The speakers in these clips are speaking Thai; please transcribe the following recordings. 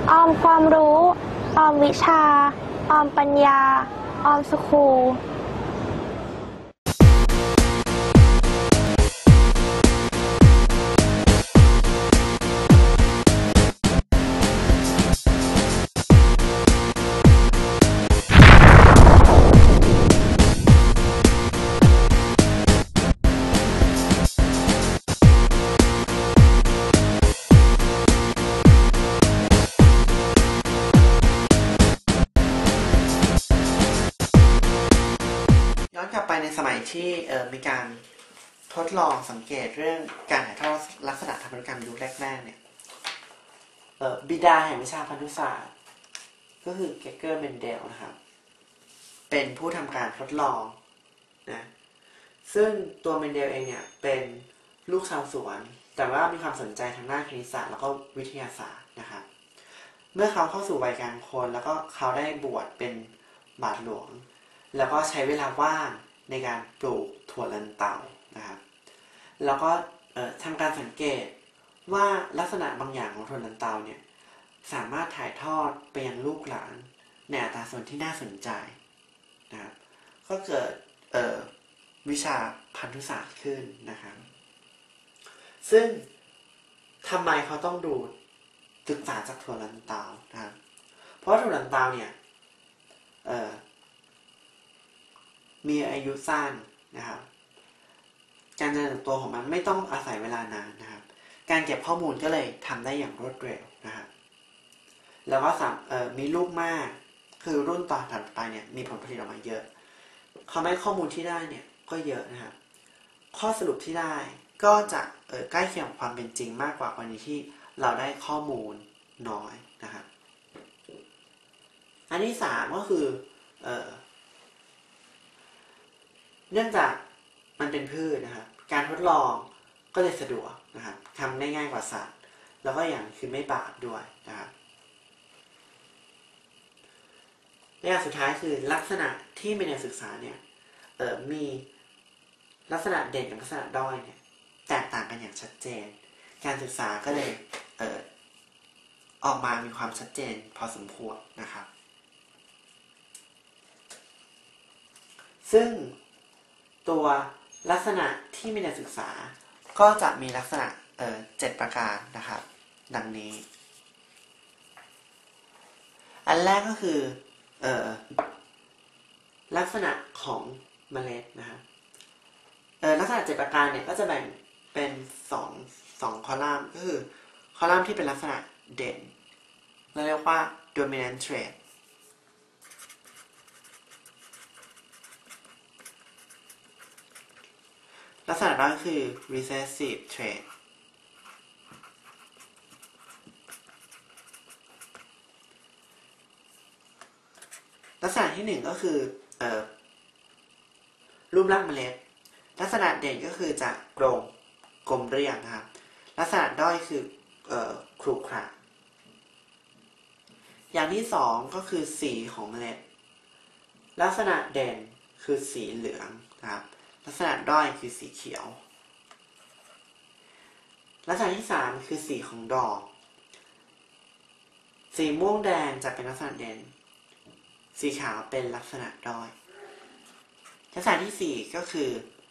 ออมความรู้ออมวิชาออมปัญญาออมสคูลย้อนกลับไปในสมัยที่มีการทดลองสังเกตเรื่องการถ่ายทอดลักษณะทางพันธุกรรมยุคแรกๆเนี่ยบิดาแห่งวิชาพันธุศาสตร์ก็คือเกเกอร์เมนเดลนะครับเป็นผู้ทำการทดลองนะซึ่งตัวเมนเดลเองเนี่ยเป็นลูกชาวสวนแต่ว่ามีความสนใจทางด้านคณิตศาสตร์แล้วก็วิทยาศาสตร์นะครับเมื่อเขาเข้าสู่วัยกลางคนแล้วก็เขาได้บวชเป็นบาทหลวงแล้วก็ใช้เวลาว่างในการปลูกถั่วลันเตานะครับแล้วก็ทำการสังเกตว่าลักษณะบางอย่างของถั่วลันเตาเนี่ยสามารถถ่ายทอดไปยังลูกหลานในอัตราส่วนที่น่าสนใจนะครับก็เกิดวิชาพันธุศาสตร์ขึ้นนะครับซึ่งทำไมเขาต้องดูศึกษาจากถั่วลันเตานะครับเพราะถั่วลันเตาเนี่ยมีอายุสั้นนะครับการเจริญเติบโตของมันไม่ต้องอาศัยเวลานานนะครับการเก็บข้อมูลก็เลยทำได้อย่างรวดเร็วนะครับแล้วก็มีลูกมากคือรุ่นต่อถัดไปเนี่ยมีผลผลิตออกมาเยอะทำให้ข้อมูลที่ได้เนี่ยก็เยอะนะครับข้อสรุปที่ได้ก็จะใกล้เคียงกับความเป็นจริงมากกว่ากรณีที่เราได้ข้อมูลน้อยนะครับอันที่3ก็คือเนื่องจากมันเป็นพืชนะครับการทดลองก็เลยสะดวกนะครับทำได้ง่ายกว่าสัตว์แล้วก็อย่างคือไม่บาปด้วยนะครับและอย่างสุดท้ายคือลักษณะที่เมนเดลศึกษาเนี่ยมีลักษณะเด่นกับลักษณะด้อยเนี่ยแตกต่างกันอย่างชัดเจนการศึกษาก็เลยออกมามีความชัดเจนพอสมควรนะครับซึ่งตัวลักษณะที่มีในศึกษาก็จะมีลักษณะ7ประการนะครับดังนี้อันแรกก็คือลักษณะของเมล็ดนะครับลักษณะ7ประการเนี่ยก็จะแบ่งเป็น2คอลัมน์ก็คือคอลัมน์ที่เป็นลักษณะเด่นเราเรียกว่า dominant traitลักษณะด้อยคือ recessive trait ลักษณะที่1ก็คือรูปร่างเมล็ดลักษณะเด่นก็คือจะกลมเรียบนะครับลักษณะด้อยคือครุขระอย่างที่2ก็คือสีของเมล็ดลักษณะเด่นคือสีเหลืองนะครับลักษณะด้อยคือสีเขียวลักษณะที่3คือสีของดอกสีม่วงแดงจะเป็นลักษณะเด่นสีขาวเป็นลักษณะด้อยลักษณะที่4ก็คือ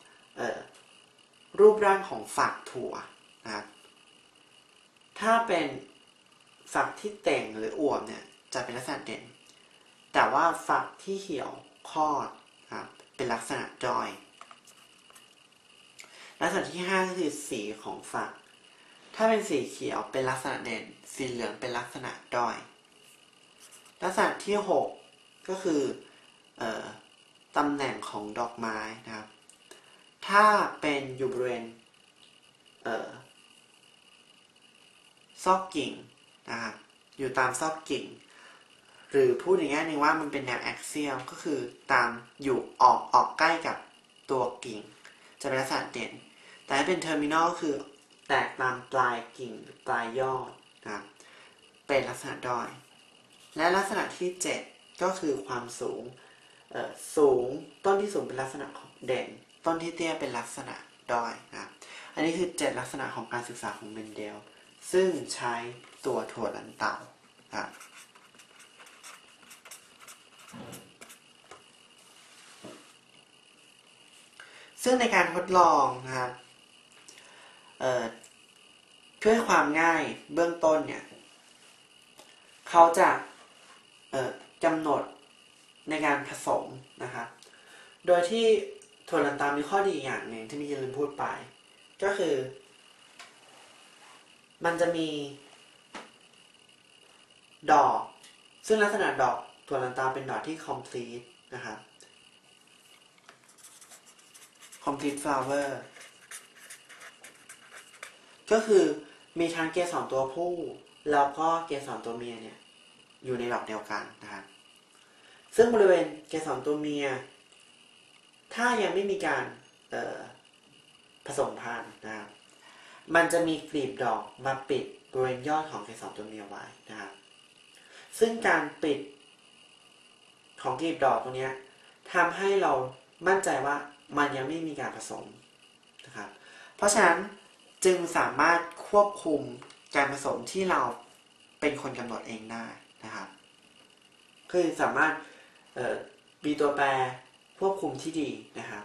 รูปร่างของฝักถั่วนะครับถ้าเป็นฝักที่เต่งหรืออวบเนี่ยจะเป็นลักษณะเด่นแต่ว่าฝักที่เหี่ยวคอดนะครับเป็นลักษณะด้อยลักษณะที่5ก็คือสีของฝักถ้าเป็นสีเขียวเป็นลักษณะเด่นสีเหลืองเป็นลักษณะด้อยลักษณะที่6ก็คือตำแหน่งของดอกไม้นะครับถ้าเป็นอยู่บริเวณซอกกิ่งนะครับอยู่ตามซอกกิ่งหรือพูดอย่างนึงว่ามันเป็นแนวแอ็กเซียลก็คือตามอยู่ออกใกล้กับตัวกิ่งจะเป็นลักษณะเด่นแต่ถ้าเป็นเทอร์มินอลคือแตกตามปลายกิ่งหรือปลายยอดนะครับเป็นลักษณะด้อยและลักษณะที่7ก็คือความสูงต้นที่สูงเป็นลักษณะของเด่นต้นที่เตี้ยเป็นลักษณะด้อยนะครับอันนี้คือ7ลักษณะของการศึกษาของเมนเดลซึ่งใช้ตัวถั่วลันเตาครับซึ่งในการทดลองนะครับเพื่อความง่ายเบื้องต้นเนี่ยเขาจะกำหนดในการผสมนะครับโดยที่ถั่วลันเตามีข้อดีอย่างหนึ่งที่มีลืมพูดไปก็คือมันจะมีดอกซึ่งลักษณะดอกถั่วลันเตาเป็นดอกที่ complete นะครับ complete flower ก็คือมีทั้งเกสรตัวผู้แล้วก็เกสรตัวเมียเนี่ยอยู่ในดอกเดียวกันนะครับซึ่งบริเวณเกสรตัวเมียถ้ายังไม่มีการผสมพันธุ์นะครับมันจะมีกลีบดอกมาปิดบริเวณยอดของเกสรตัวเมียไว้นะครับซึ่งการปิดของกลีบดอกตรงนี้ทำให้เรามั่นใจว่ามันยังไม่มีการผสมนะครับเพราะฉะนั้นจึงสามารถควบคุมการผสมที่เราเป็นคนกำหนดเองได้นะครับคือสามารถมีตัวแปรควบคุมที่ดีนะครับ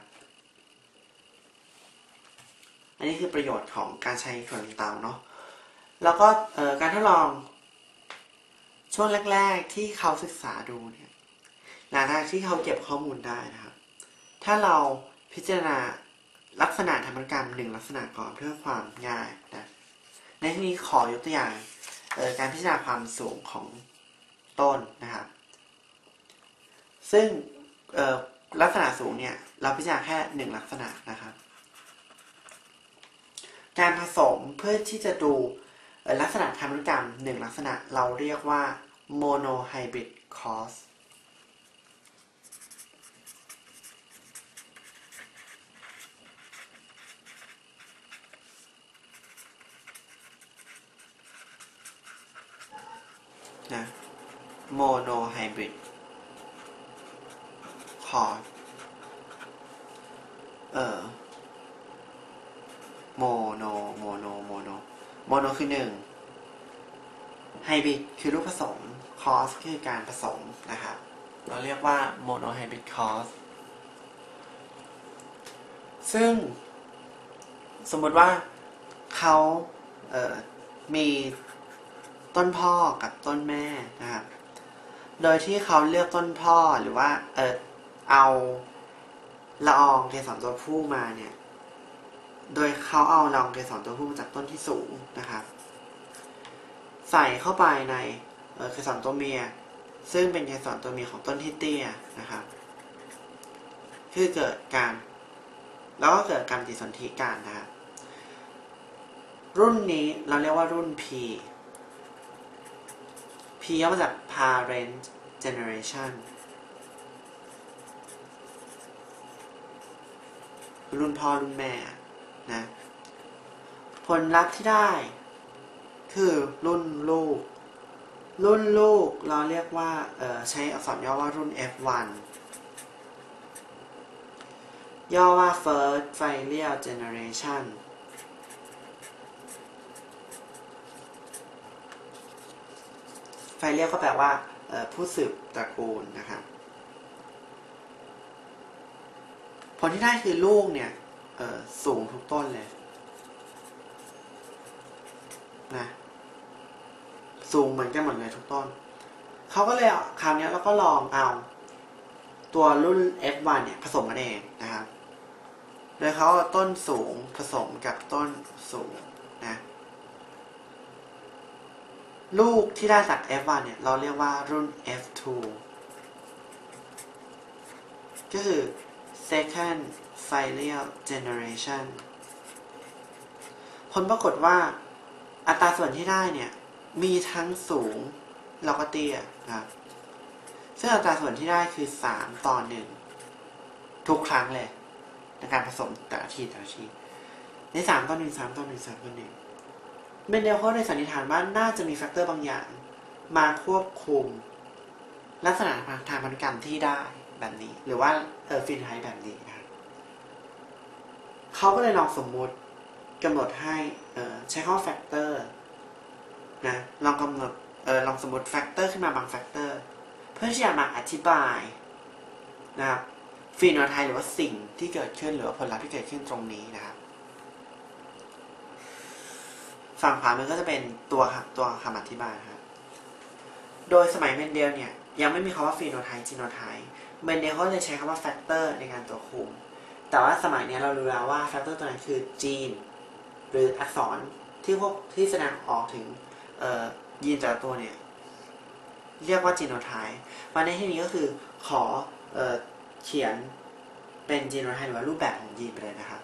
อันนี้คือประโยชน์ของการใช้ถั่วลันเตาเนาะแล้วก็การทดลองช่วงแรกๆที่เขาศึกษาดูเนี่ยหลังจากที่เขาเก็บข้อมูลได้นะครับถ้าเราพิจารณาลักษณะทางพันธุกรรม1ลักษณะก่อนเพื่อความง่ายนะในที่นี้ขอยกตัวอย่างการพิจารณาความสูงของต้นนะครับซึ่งลักษณะสูงเนี่ยเราพิจารณาแค่1ลักษณะนะครับการผสมเพื่อที่จะดูลักษณะทางพันธุกรรม1ลักษณะเราเรียกว่า monohybrid crossนะ monohybrid cross mono คือ1 hybrid คือลูกผสม cross คือการผสมนะครับเราเรียกว่า monohybrid cross ซึ่งสมมติว่าเขามีต้นพ่อกับต้นแม่นะครับโดยที่เขาเลือกต้นพ่อหรือว่าเอาละอองเกสรตัวผู้มาเนี่ยโดยเขาเอาละอองเกสรตัวผู้จากต้นที่สูงนะครับใส่เข้าไปในเกสรตัวเมียซึ่งเป็นเกสรตัวเมียของต้นที่เตี้ยนะครับคือเกิดการแล้วก็เกิดการปฏิสนธิกันนะครับรุ่นนี้เราเรียกว่ารุ่น P ย่อมาจาก parent generation รุ่นพ่อรุ่นแม่นะผลลัพธ์ที่ได้คือรุ่นลูกเราเรียกว่าใช้อักษรย่อว่ารุ่น F1 ย่อว่า first filial generationไฟเรียกก็แปลว่าผู้สืบตระกูลนะครับผลที่ได้คือลูกเนี่ยสูงทุกต้นเลยนะสูงเหมือนกันหมดเลยทุกต้นเขาก็เลยคราวนี้เราก็ลองเอาตัวรุ่น F1 เนี่ยผสมกันเองนะครับโดยเขาเอาต้นสูงผสมกับต้นสูงนะลูกที่ได้จาก F1 เนี่ยเราเรียกว่ารุ่น F2 ก็คือ second filial generation ผลปรากฏว่าอัตราส่วนที่ได้เนี่ยมีทั้งสูงแล้วก็เตี้ยนะครับซึ่งอัตราส่วนที่ได้คือ3:1ทุกครั้งเลยในการผสมแต่ละทีใน3:1เมนเดลเขาได้สันนิษฐานว่าน่าจะมีแฟกเตอร์บางอย่างมาควบคุมลักษณะทางพันธุกรรมที่ได้แบบนี้หรือว่าฟีโนไทป์แบบนี้นะครับเขาก็เลยลองสมมุติกำหนดให้ใช้คำว่าแฟกเตอร์นะลองกำหนดลองสมมติแฟกเตอร์ขึ้นมาบางแฟกเตอร์เพื่อที่จะมาอธิบายนะครับฟีโนไทป์หรือว่าสิ่งที่เกิดขึ้นหรือว่าผลลัพธ์ที่เกิดขึ้นตรงนี้นะครับฝั่งขวามันก็จะเป็นตัวคำอธิบายครับโดยสมัยเมนเดลเนี่ยยังไม่มีคำว่าฟีโนไทป์จีโนไทป์เมนเดลเขาเลยใช้คำว่าแฟกเตอร์ในการตัวคุมแต่ว่าสมัยนี้เรารู้แล้วว่าแฟกเตอร์ตัวนั้นคือจีนหรืออักษรที่แสดงออกถึงยีนแต่ละตัวเนี่ยเรียกว่าจีโนไทป์มาในที่นี้ก็คือขอเขียนเป็นจีโนไทป์หรือว่ารูปแบบของยีนไปเลยนะครับ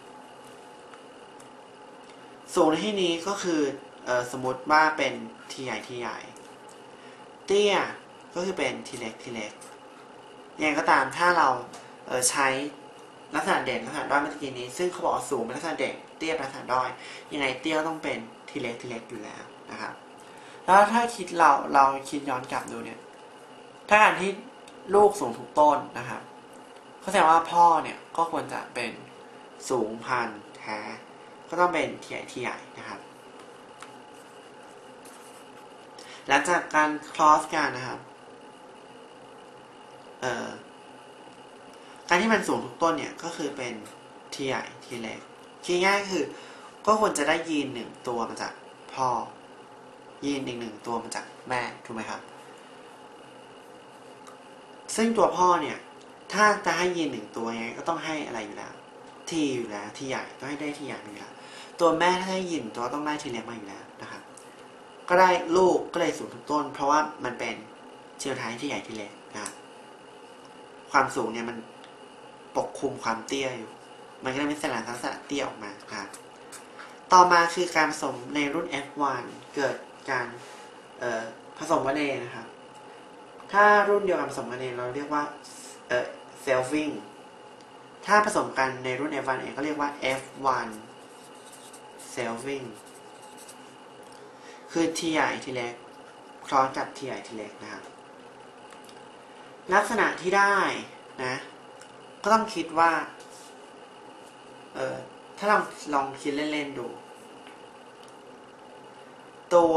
สูงในที่นี้ก็คือสมมติว่าเป็นทีใหญ่เตี้ยก็คือเป็นทีเล็กยังไงก็ตามถ้าเราใช้ลักษณะเด่นลักษณะด้อยเมื่อกี้นี้ซึ่งเขาบอกสูงเป็นลักษณะเด่นเตี้ยเป็นลักษณะด้อยยังไงเตี้ยต้องเป็นทีเล็กอยู่แล้วนะครับแล้วถ้าเราคิดย้อนกลับดูเนี่ยถ้าการที่ลูกสูงทุกต้นนะครับเขาแสดงว่าพ่อเนี่ยก็ควรจะเป็นสูงพันแท้ก็ต้องเป็นทีใหญ่นะครับหลังจากการคลอสกันนะครับการที่มันสูงทุกต้นเนี่ยก็คือเป็นทีใหญ่ทีเล็กคิดง่ายคือก็ควรจะได้ยีนหนึ่งตัวมาจากพ่อยีนอีกหนึ่งตัวมาจากแม่ถูกไหมครับซึ่งตัวพ่อเนี่ยถ้าจะให้ยีนหนึ่งตัวยังไงก็ต้องให้อะไรอยู่แล้วทีอยู่แล้วทีใหญ่ต้องให้ได้ทีใหญ่อยู่แล้วตัวแม่ถ้าให้ยีนตัวต้องได้ทีเล็กมาอยู่แล้วนะครับก็ได้ลูกก็เลยสูงทุกต้นเพราะว่ามันเป็นเชื้อไทยที่ใหญ่ทีเล็กนะครับความสูงเนี่ยมันปกคลุมความเตี้ยอยู่มันก็เลยไม่แสดงลักษณะเตี้ยออกมาครับต่อมาคือการผสมในรุ่น F1 เกิดการผสมกันเองนะครับถ้ารุ่นเดียวกันผสมกันเองเราเรียกว่าselving ถ้าผสมกันในรุ่น F1 เองก็เรียกว่า F1 selving คือทีใหญ่ทีเล็กคล้องกับทีใหญ่ทีเล็กนะครับลักษณะที่ได้นะก็ต้องคิดว่าถ้าเราลองคิดเล่นๆดูตัว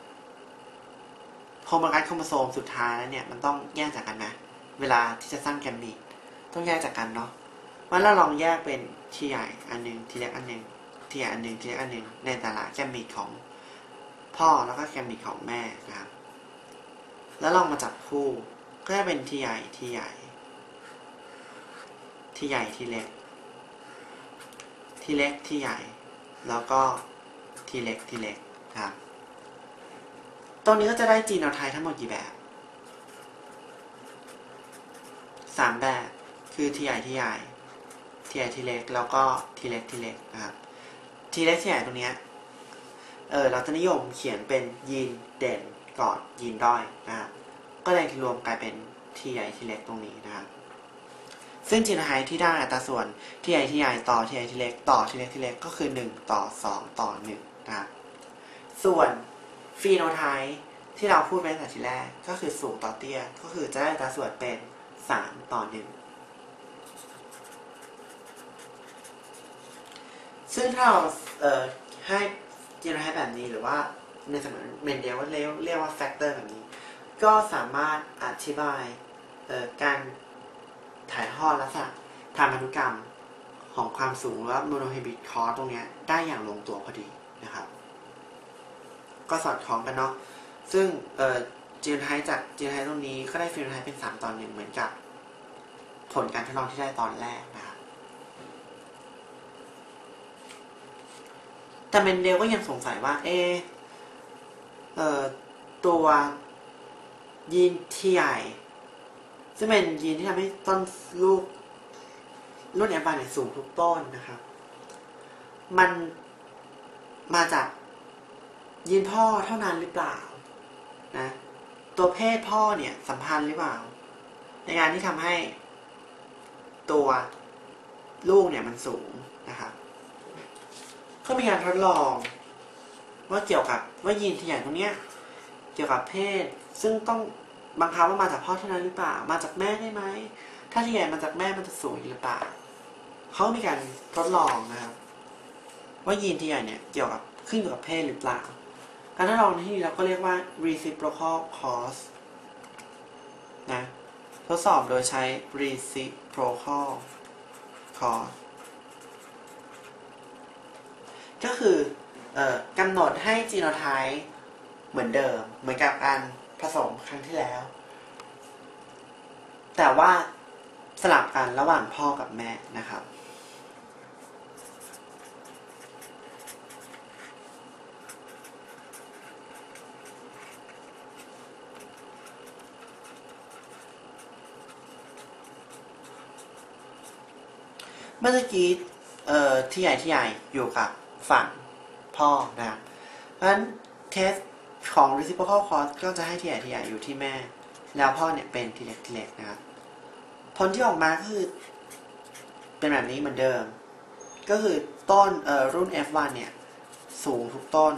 โครโมโซมสุดท้ายแล้วเนี่ยมันต้องแยกจากกันนะเวลาที่จะสร้างแกมมีตต้องแยกจากกันเนาะมันเราลองแยกเป็นทีใหญ่อันนึงทีเล็กอันนึงทีใหญ่อันนึงทีเล็กอันนึงในแต่ละแกมมีตของพ่อแล้วก็แกมมีตของแม่นะครับแล้วลองมาจับคู่ก็จะเป็นทีใหญ่ทีใหญ่ทีใหญ่ทีเล็กทีเล็กทีใหญ่แล้วก็ทีเล็กครับตรงนี้ก็จะได้จีโนไทป์ทั้งหมดกี่แบบ3แบบคือทีใหญ่ทีเล็กแล้วก็ทีเล็กนะครับทีเล็กทีใหญ่ตรงนี้เราจะนิยมเขียนเป็นยีนเด่นก่อนยีนด้อยนะครับก็เลยรวมกลายเป็นทีใหญ่ทีเล็กตรงนี้นะครับซึ่งจีโนไทป์ที่ได้อัตราส่วนทีใหญ่ต่อทีใหญ่ทีเล็กต่อทีเล็กก็คือ1 ต่อ 2 ต่อ 1นะครับส่วนฟีโนไทป์ที่เราพูดไปตั้งแต่ทีแรกก็คือสูงต่อเตี้ยก็คือจะได้อัตราส่วนเป็น3 ต่อ 1ซึ่งถ้าเราให้จีโนไทป์แบบนี้หรือว่าในสมัยเมนเดลก็เรียกว่าแฟกเตอร์แบบนี้ก็สามารถอธิบายการถ่ายทอดลักษณะทางพันธุกรรมของความสูงหรือว่าโมโนไฮบริดคอร์ตรงนี้ได้อย่างลงตัวพอดีนะครับก็สอดคล้องกันเนาะซึ่งจีโนไทป์จากจีโนไทป์ตรงนี้ก็ได้ฟีโนไทป์เป็น3 ต่อ 1เหมือนกับผลการทดลองที่ได้ตอนแรกนะครับแต่เมนเดลก็ยังสงสัยว่าตัวยีนที่ใหญ่ซึ่งเป็นยีนที่ทำให้ต้นลูกรุ่นแอปเปิลสูงทุกต้นนะครับมันมาจากยีนพ่อเท่านั้นหรือเปล่านะตัวเพศพ่อเนี่ยสัมพันธ์หรือเปล่าในการที่ทำให้ตัวลูกเนี่ยมันสูงนะครับก็มีการทดลองว่าเกี่ยวกับว่ายีนที่ใหญ่ตรงเนี้ยเกี่ยวกับเพศซึ่งต้องบังคับว่ามาจากพ่อเท่านั้นหรือเปล่ามาจากแม่ได้ไหมถ้าที่ใหญ่มาจากแม่มันจะสูงหรือเปล่าเขามีการทดลองนะครับว่ายีนที่ใหญ่เนี่ยเกี่ยวกับขึ้นอยู่กับเพศหรือเปล่าการทดลองในที่นี้เราก็เรียกว่า reciprocal cost นะทดสอบโดยใช้ reciprocal cost ก็คือกำหนดให้จีโนไทป์เหมือนเดิมเหมือนกับการผสมครั้งที่แล้วแต่ว่าสลับกันระหว่างพ่อกับแม่นะครับเมื่อกี้ที่ใหญ่อยู่กับฝั่งพ่อนะครับเพราะฉะนั้นเทสของ reciprocal cost ก็จะให้ที่ใหญ่อยู่ที่แม่แล้วพ่อเนี่ยเป็นทีเล็กนะครับผลที่ออกมาคือเป็นแบบนี้เหมือนเดิมก็คือต้นรุ่น F1 เนี่ยสูงทุกต้น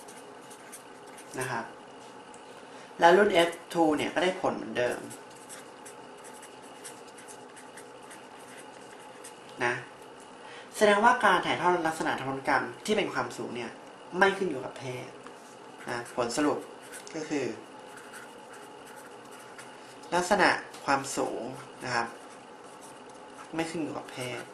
นะครับแล้วรุ่น F2 เนี่ยก็ได้ผลเหมือนเดิมนะแสดงว่าการถ่ายทอดลักษณะทางพันธุกรรมที่เป็นความสูงเนี่ยไม่ขึ้นอยู่กับเพศนะผลสรุปก็คือลักษณะความสูงนะครับไม่ขึ้นอยู่กับเพศ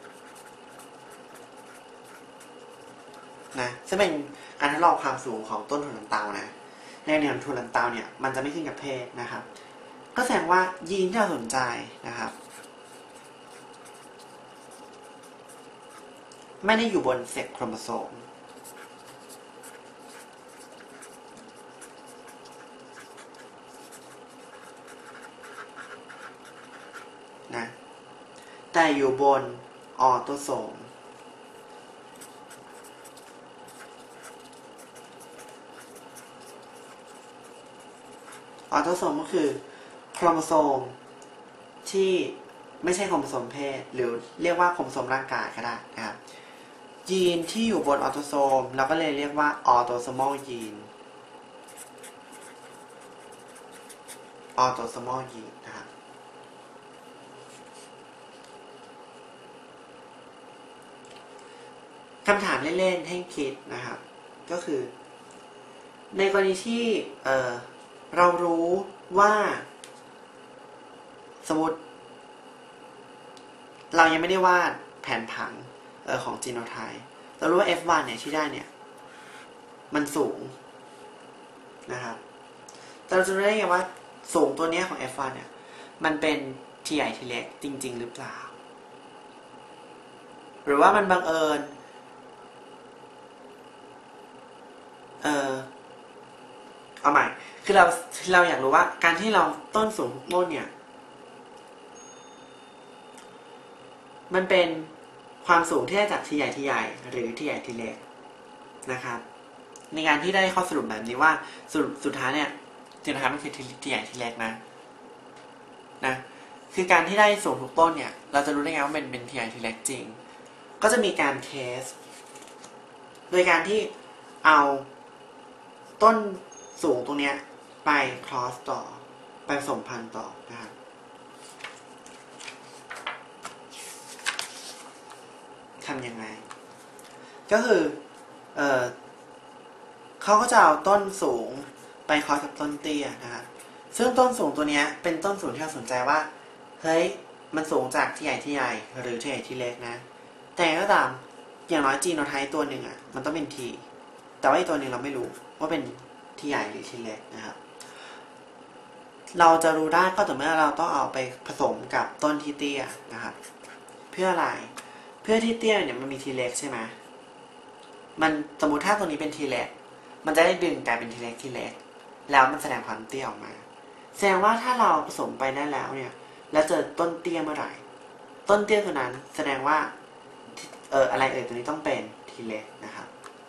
นะซึ่งเป็นการทดลองความสูงของต้นทุนลันเตานะในแนวทุนลันเตาเนี่ยมันจะไม่ขึ้นกับเพศนะครับก็แสดงว่ายีนที่เราสนใจนะครับไม่ได้อยู่บนเซ็กโครโมโซมนะแต่อยู่บนออโตโซมออโตโซมก็คือโครโมโซมที่ไม่ใช่โครโมโซมเพศหรือเรียกว่าโครโมโซมร่างกายก็ได้นะครับยีนที่อยู่บนออโตโซมเราก็เลยเรียกว่าออโตโซมอลยีนออโตโซมอลยีนนะครับคำถามเล่นๆให้คิดนะครับก็คือในกรณีที่เรารู้ว่าสมมติเรายังไม่ได้วาดแผนผังของจีโนไทป์เรารู้ว่า F1 เนี่ยที่ได้เนี่ยมันสูงนะครับแต่เราจะรู้ได้ไงว่าสูงตัวนี้ของ F1 เนี่ยมันเป็นทีใหญ่ทีเล็กจริงๆหรือเปล่าหรือว่ามันบังเอิญเอาใหม่คือเราอยากรู้ว่าการที่เราต้นสูงทุกต้นเนี่ยมันเป็นความสูงที่ได้จากทีใหญ่ทีใหญ่หรือทีใหญ่ทีเล็กนะครับในการที่ได้ข้อสรุปแบบนี้ว่าสุดท้ายเนี่ยจริงๆนะครับมันคือทีใหญ่ทีเล็กนะคือการที่ได้สูงทุกต้นเนี่ยเราจะรู้ได้ไงว่าเป็นทีใหญ่ทีเล็กจริงก็จะมีการเทสโดยการที่เอาต้นสูงตรงเนี้ยไปคลอสต่อไปผสมพันธุ์ต่อนะครับทำยังไงก็คือเขาก็จะเอาต้นสูงไปคลอสกับต้นเตี้ยนะครับซึ่งต้นสูงตัวนี้เป็นต้นสูงที่เราสนใจว่าเฮ้ยมันสูงจากที่ใหญ่ที่ใหญ่หรือที่ใหญ่ที่เล็กนะแต่ก็ตามอย่างน้อยจีโนไทป์ตัวหนึ่งอ่ะมันต้องเป็นทีแต่ว่าอีกตัวหนึ่งเราไม่รู้ว่าเป็นที่ใหญ่หรือที่เล็กนะครับเราจะรู้ได้ก็ต่อเมื่อเราต้องเอาไปผสมกับต้นที่เตี้ยนะครับเพื่ออะไรเพื่อที่เตี้ยเนี่ยมันมีทีเล็กใช่ไหมมันสมมติถ้าตัวนี้เป็นทีเล็กมันจะได้ดึงกลายเป็นทีเล็กแล้วมันแสดงความเตี้ยออกมาแสดงว่าถ้าเราผสมไปได้แล้วเนี่ยแล้วเจอต้นเตี้ยเมื่อไหร่ต้นเตี้ยตัวนั้นแสดงว่าอะไรตัวนี้ต้องเป็นทีเล็กนะครับ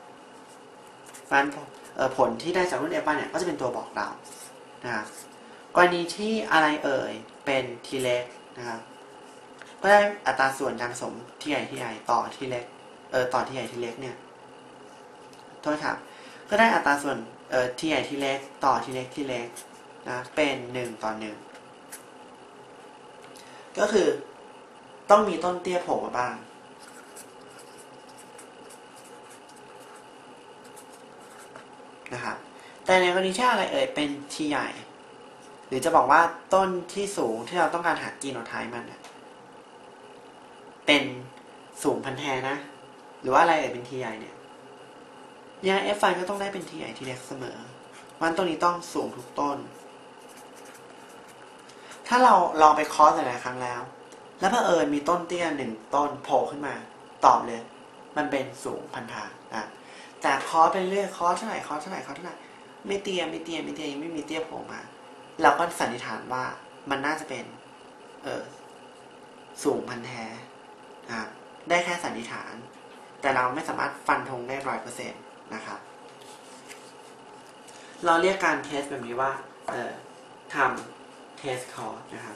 ผลที่ได้จากรุ่น F1 เนี่ยก็จะเป็นตัวบอกเรานะครับกรณีที่อะไรเป็นทีเล็กนะครับก็ได้อัตราส่วนการผสมที่ใหญ่ต่อที่เล็กต่อที่ใหญ่ที่เล็กเนี่ยโทษครับก็ได้อัตราส่วนที่ใหญ่ที่เล็กต่อที่เล็กนะเป็น1:1ก็คือต้องมีต้นเตี้ยโผล่มาบ้างนะครับแต่ในกรณีที่อะไรเป็น t ใหญ่หรือจะบอกว่าต้นที่สูงที่เราต้องการหาจีโนไทป์มันเป็นสูงพันแทนะหรือว่าอะไรเป็น t ใหญ่เนี่ยยัง f ก็ต้องได้เป็น t ใหญ่ t เล็กเสมอมันต้นนี้ต้องสูงทุกต้นถ้าเราลองไปคอสหลายครั้งแล้วเผอิญมีต้นเตี้ย1ต้นโผล่ขึ้นมาตอบเลยมันเป็นสูงพันธะแต่คอสไปเรื่อยคอสเท่าไหร่ไม่เตี้ยยังไม่มีเตี้ยโผล่มาเราก็สันนิษฐานว่ามันน่าจะเป็นสูงพันแท้ได้แค่สันนิษฐานแต่เราไม่สามารถฟันธงได้ 100% นะครับเราเรียกการเทสแบบนี้ว่าทำเทสคอร์สนะครับ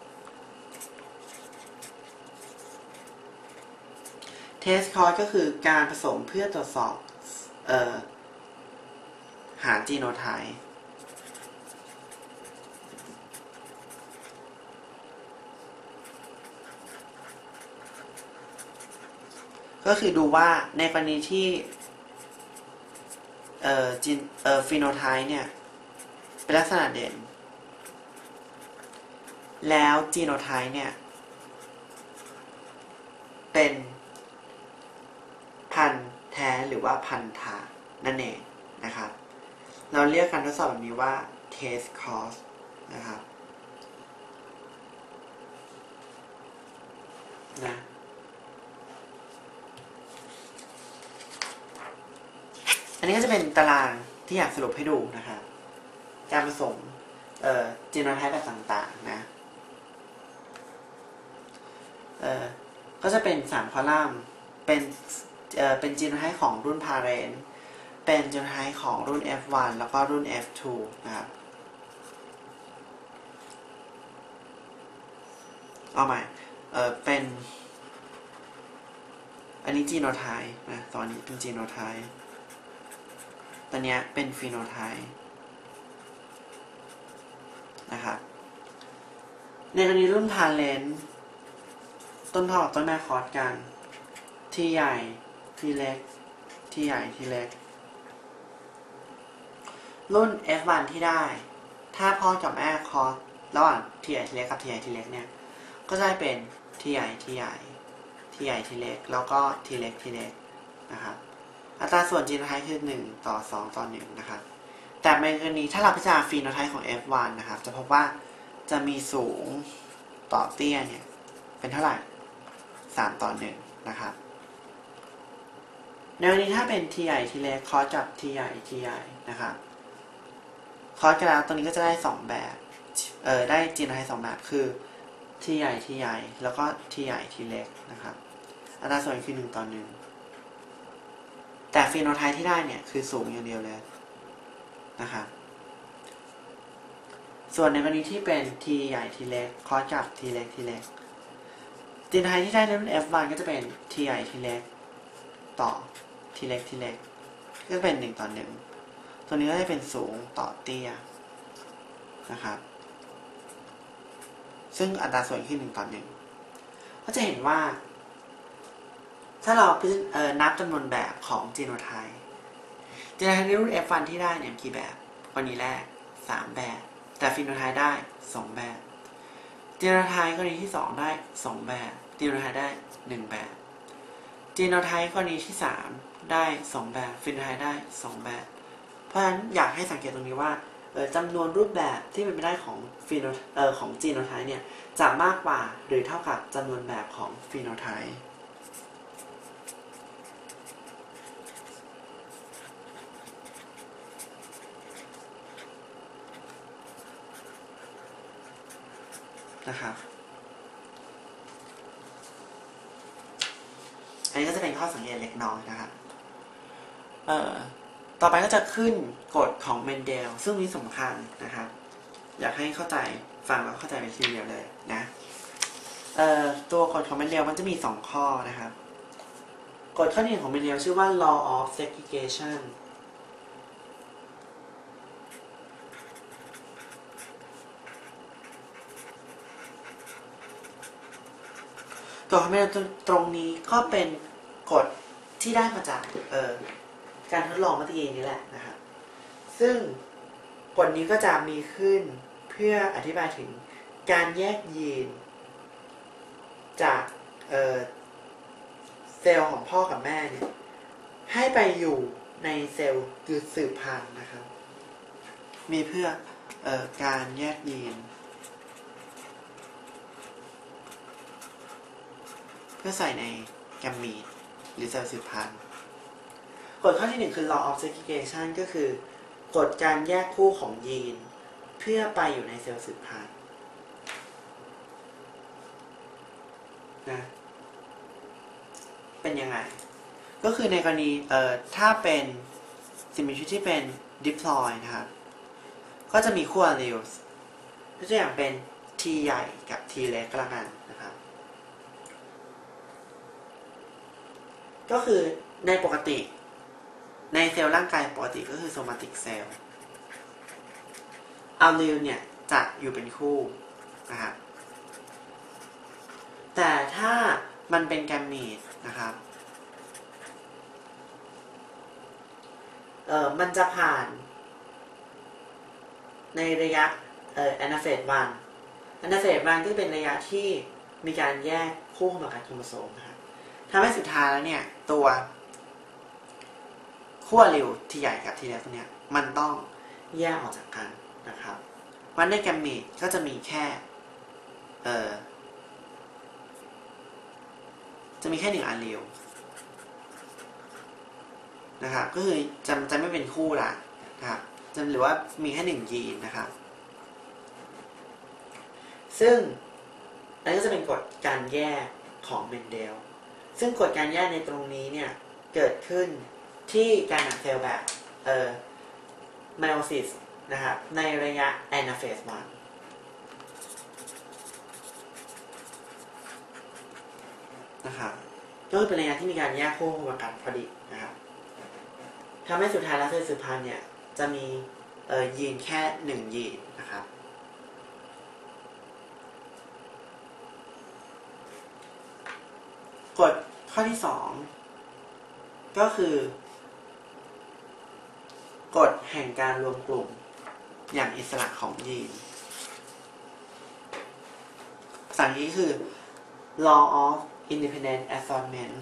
เทสคอร์สก็คือการผสมเพื่อตรวจสอบหาจีโนไทป์ก็คือดูว่าในกรณีที่ฟีโนไทป์เนี่ยเป็นลักษณะเด่นแล้วจีโนไทป์เนี่ยเป็นพันธุ์แท้หรือว่าพันธะนั่นเองนะครับเราเรียกการทดสอบแบบนี้ว่า test course นะครับนะอันนี้ก็จะเป็นตารางที่อยากสรุปให้ดูนะครับการผสมจีโนไทป์แบบต่างๆนะก็จะเป็น3คอลัมน์เป็นจีโนไทป์ของรุ่น parent เป็นจีโนไทป์ของรุ่น F1 แล้วก็รุ่น F2 นะครับเอาใหม่เป็นอันนี้จีโนไทป์นะตอนนี้เป็นจีโนไทป์ตอนนี้เป็นฟีโนไทป์นะครับในกรณีรุ่น parent ต้นพ่อกับต้นแม่คอร์สกันที่ใหญ่ที่เล็กที่ใหญ่ที่เล็กรุ่น F1 ที่ได้ถ้าพ่อกับแม่คอร์สระหว่างที่ใหญ่ที่เล็กกับที่ใหญ่ที่เล็กเนี่ยก็จะเป็นที่ใหญ่ที่ใหญ่ที่ใหญ่ที่เล็กแล้วก็ที่เล็กที่เล็กนะครับอัตราส่วนจีโนไทป์คือ1 ต่อ 2 ต่อ 1นะครับแต่ในกรณีถ้าเราพิจารณาฟีโนไทป์ของ F1 นะครับจะพบว่าจะมีสูงต่อเตี้ยเนี่ยเป็นเท่าไหร่3 ต่อ 1นะครับในวันนี้ถ้าเป็นทีใหญ่ทีเล็กคอสกับทีใหญ่ทีใหญ่นะครับคอสกันแล้วตรงนี้ก็จะได้2แบบได้จีโนไทป์2แบบคือทีใหญ่ทีใหญ่แล้วก็ทีใหญ่ทีเล็กนะครับอัตราส่วนคือ1 ต่อ 1แต่ฟีโนไทป์ที่ได้เนี่ยคือสูงอย่างเดียวเลยนะครับส่วนในกรณีที่เป็นทีใหญ่ทีเล็กคอสกับทีเล็กทีเล็กจีโนไทป์ที่ได้ในรุ่น F1 ก็จะเป็นทีใหญ่ทีเล็กต่อทีเล็กทีเล็กก็จะเป็น1 ต่อ 1ตัวนี้ก็จะเป็นสูงต่อเตี้ยนะครับซึ่งอัตราส่วนคือ1 ต่อ 1ก็จะเห็นว่าถ้าเรานับจำนวนแบบของจีโนไทป์ในรุ่น F1 ที่ได้เนี่ยกี่แบบกรณีแรก3 แบบแต่ฟีโนไทป์ได้2 แบบจีโนไทป์กรณีที่2ได้2 แบบจีโนไทป์ได้1 แบบจีโนไทป์กรณีที่3ได้2 แบบฟีโนไทป์ได้2 แบบเพราะฉะนั้นอยากให้สังเกตตรงนี้ว่าจำนวนรูปแบบที่เป็นไปได้ของของจีโนไทป์เนี่ยจะมากกว่าหรือเท่ากับจำนวนแบบของฟีโนไทป์นะครับอันนี้ก็จะเป็นข้อสังเกตเล็กน้อยนะครับต่อไปก็จะขึ้นกฎของเมนเดลซึ่งนี้สำคัญนะครับอยากให้เข้าใจฟังแล้วเข้าใจเป็นทีเดียวเลยนะตัวกฎของเมนเดลมันจะมี2 ข้อนะครับกฎข้อ1ของเมนเดลชื่อว่า law of segregation กฎของเมนเดลตรงนี้ก็เป็นกฎที่ได้มาจากการทดลองเมื่อกี้นี้แหละนะครับซึ่งผลนี้ก็จะมีขึ้นเพื่ออธิบายถึงการแยกยีนจากเซลล์ของพ่อกับแม่เนี่ยให้ไปอยู่ในเซลล์สืบพันธุ์นะครับมีเพื่อการแยกยีนเพื่อใส่ในแกมมีตหรือเซลล์สืบพันธุ์กฎข้อที่ 1 คือ law of segregation ก็คือกฎการแยกคู่ของยีนเพื่อไปอยู่ในเซลล์สืบพันธุ์นะเป็นยังไงก็คือในกรณีถ้าเป็นสิ่งมีชีวิตที่เป็น diploid นะครับก็จะมีคู่ alleles ตัวอย่างเป็น T ใหญ่กับ T เล็กก็แล้วกันนะครับก็คือในปกติในเซลล์ร่างกายปกติก็คือ somatic cell allele เนี่ยจะอยู่เป็นคู่นะครับแต่ถ้ามันเป็นแกมมีตนะครับมันจะผ่านในระยะanaphase 1 anaphase 1ก็เป็นระยะที่มีการแยกคู่ของโครโมโซมนะครับทำให้สุดท้ายแล้วเนี่ยตัวขั้วเร็วที่ใหญ่กับที่เล็กตัวเนี้ยมันต้องแยกออกจากกันนะครับวันในแกมมีตก็จะมีแค่จะมีแค่1 allele นะครับก็คือจะไม่เป็นคู่ละนะครับหรือว่ามีแค่1 ยีนนะครับซึ่งอันนี้ก็จะเป็นกฎการแยกของเมนเดลซึ่งกฎการแยกในตรงนี้เนี่ยเกิดขึ้นที่การหนักเซลล์แบบไมโอซิสนะครับในระยะ anaphase 1นะครับก็คือเป็นระยะที่มีการแยกคู่มากันพอดีนะครับทำให้สุดท้ายแล้วเซลล์สืบพันธุ์เนี่ยจะมียีนแค่1 ยีนนะครับกฎข้อที่ 2ก็คือกฎแห่งการรวมกลุ่มอย่างอิสระของยีนภาษาอังกฤษคือ law of independent assortment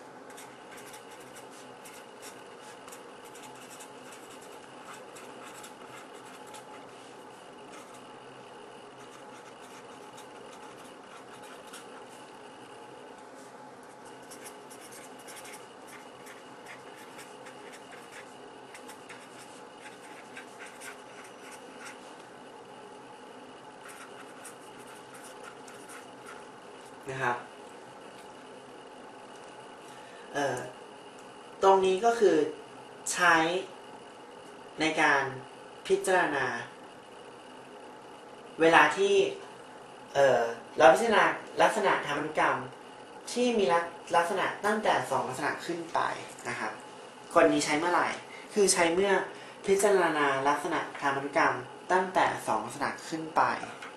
นะครับตรงนี้ก็คือใช้ในการพิจารณาเวลาที่เราพิจารณาลักษณะทางพันธุกรรมที่มีลักษณะตั้งแต่2 ลักษณะขึ้นไปนะครับกฎนี้ใช้เมื่อไหร่คือใช้เมื่อพิจารณาลักษณะทางพันธุกรรมตั้งแต่2 ลักษณะขึ้นไป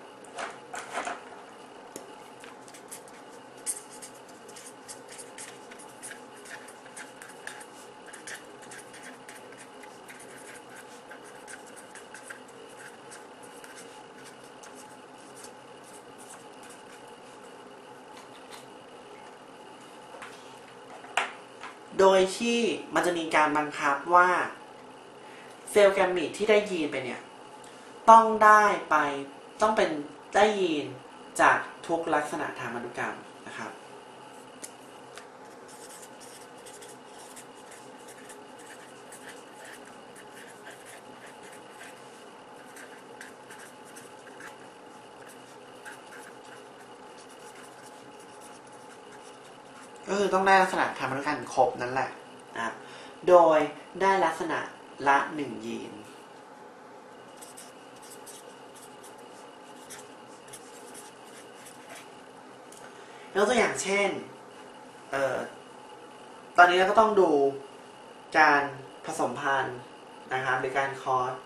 โดยที่มันจะมีการบังคับว่าเซลล์แกมมีตที่ได้ยีนไปเนี่ยต้องได้ยีนจากทุกลักษณะทางพันธุกรรมนะครับก็คือต้องได้ลักษณะทางพันธุกรรมครบนั่นแหละนะโดยได้ลักษณะละ1 ยีนยกตัวอย่างเช่นตอนนี้เราก็ต้องดูการผสมพันธุ์นะครับหรือการคอส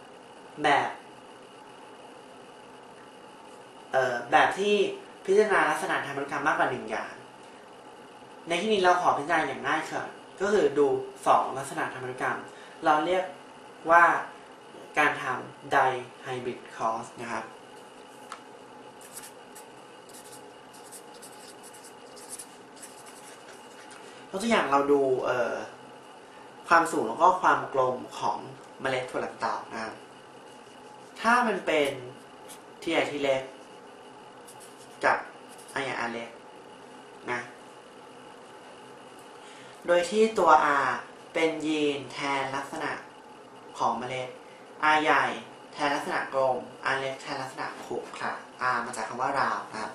แบบที่พิจารณาลักษณะทางพันธุกรรมมากกว่า1 อย่างในที่นี้เราขอพิจารณาอย่างง่ายค่ะก็คือดู2 ลักษณะทางพันธุกรรมเราเรียกว่าการทำไดไฮบริดคอสนะครับตัวอย่างเราดูความสูงแล้วก็ความกลมของเมล็ดถั่วลันเตานะครับถ้ามันเป็นทีใหญ่ทีเล็กกับอาใหญ่อาเล็กนะโดยที่ตัว R เป็นยีนแทนลักษณะของเมล็ด R ใหญ่แทนลักษณะกลม R เล็กแทนลักษณะขรุขระ R มาจากคำว่าราวนะครับ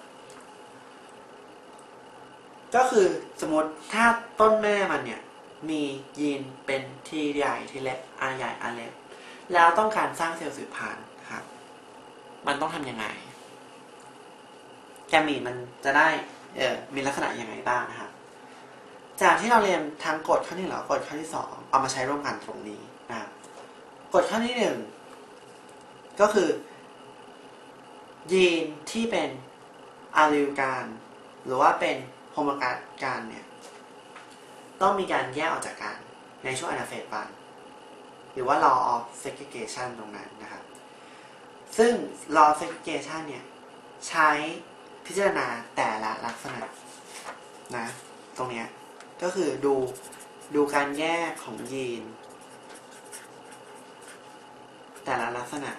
ก็คือสมมติถ้าต้นแม่มันเนี่ยมียีนเป็นทีใหญ่ทีเล็ก R ใหญ่ R เล็กแล้วต้องการสร้างเซลล์สืบพันธุ์ครับมันต้องทำยังไงแกมีมันจะได้มีลักษณะยังไงบ้างนะครับจากที่เราเรียนทางกฎข้อที่1แล้วกฎข้อที่2เอามาใช้ร่วมกันตรงนี้นะครับกฎข้อที่1ก็คือยีนที่เป็นอะลีลการหรือว่าเป็นโฮโมการเนี่ยต้องมีการแยกออกจากกันในช่วงอนาเฟสวันหรือว่า law of segregation ตรงนั้นนะครับซึ่ง law of segregation เนี่ยใช้พิจารณาแต่ละลักษณะนะตรงนี้ก็คือดูการแยกของยีนแต่ละลักษณะ